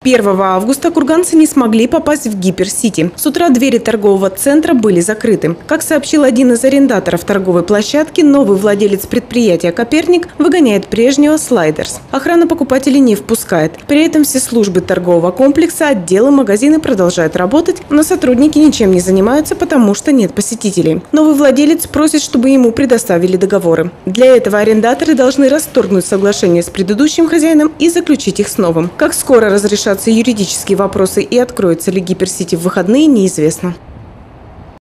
1 августа курганцы не смогли попасть в Гиперсити. С утра двери торгового центра были закрыты. Как сообщил один из арендаторов торговой площадки, новый владелец предприятия «Коперник» выгоняет прежнего «Слайдерс». Охрана покупателей не впускает. При этом все службы торгового комплекса, отделы, магазины продолжают работать, но сотрудники ничем не занимаются, потому что нет посетителей. Новый владелец просит, чтобы ему предоставили договоры. Для этого арендаторы должны расторгнуть соглашение с предыдущим хозяином и заключить их с новым. Как скоро разрешатся юридические вопросы и откроется ли Гиперсити в выходные, неизвестно.